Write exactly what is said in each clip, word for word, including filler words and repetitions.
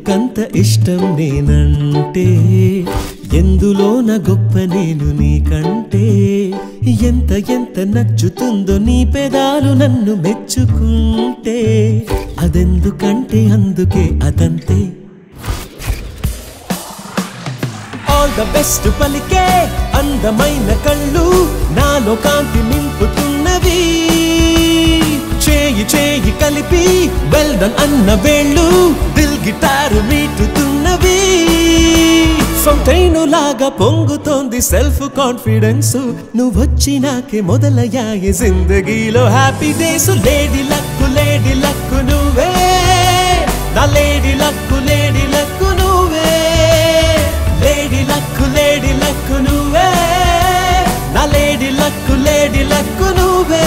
ఎందుకంత ఇష్టం నేనంటే ఎందులోన గొప్ప నేను నీకంటే ఎంత ఎంత నచ్చుతుందో నీ పెదాలు నన్ను మెచ్చుకుంటే అదెందుకంటే అందుకే అదంతే ఆల్ ద బెస్ట్ పలికే అందమైన కళ్ళు నాలో కాంతి నింపుతున్నవి చేయి చేయి కలిపి వెల్ డన్ అన్న వేళ్ళు దిల్ గిటారు మీటుతున్నవి ఫౌంటైన్ లాగా పొంగుతోంది సెల్ఫ్ కాన్ఫిడెన్స్ నువ్వొచ్చినాకే మొదలయ్యాయి జిందగీలో happy days lady luck lady luck నువ్వే నా లేడీ లక్కు లేడీ లక్కు నువ్వే లేడీ లక్కు లేడీ లక్కు నువ్వే నా లేడీ లక్కు లేడీ లక్కు నువ్వే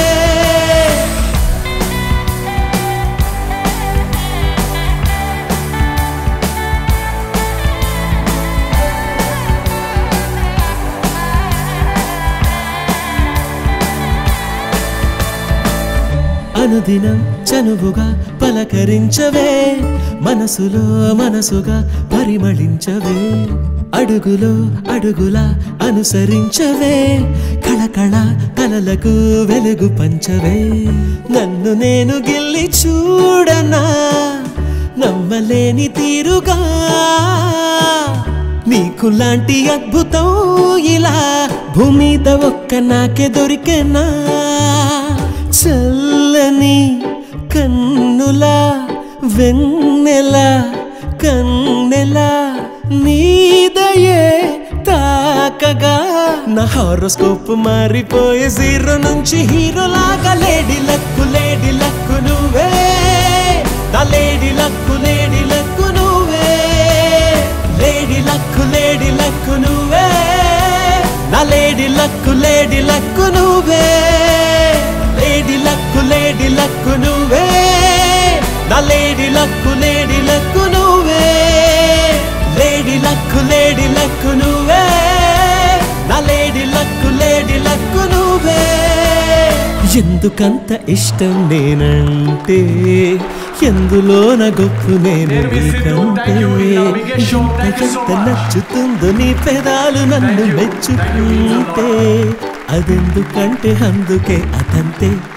అనుదినం చనువుగా పలకరించవే మనసులో మనసుగా పరిమళించవే అడుగులో అడుగులా అనుసరించవే కళకళ కలలకు వెలుగు పంచవే నన్ను నేను గిల్లి చూడనా నమ్మలేని తీరుగా నీకు లాంటి అద్భుతం ఇలా భూమిద ఒక్క నాకే దొరికెనా చల్లని కన్నుల వెన్నెల కన్నెల నీదయే తాకగా నా హారోస్కోప్ మారిపోయే జీరో నుంచి హీరో లాగా లేడీ లక్కు లేడీ లక్కు నువ్వే నా లేడీ లక్కు లేడీ లక్కు నువ్వే లేడీ లక్కు లేడీ లక్కు నువ్వే నా లేడీ లక్కు లేడీ లక్కు నువ్వే లేడీ లక్కు లేడీ లక్కు నువ్వే నా లేడీ లక్కు లేడీ లక్కు నువ్వే లేడీ లక్కు లేడీ లక్కు నువ్వే నా లేడీ లక్కు లేడీ లక్కు నువ్వే ఎందుకంత ఇష్టం నేనంటే ఎందులోన గొప్ప నేను నీకంటే ఎంత ఎంత నచ్చుతుందో నీ పెదాలు నన్ను మెచ్చుకుంటే అదెందుకంటే అందుకే అదంతే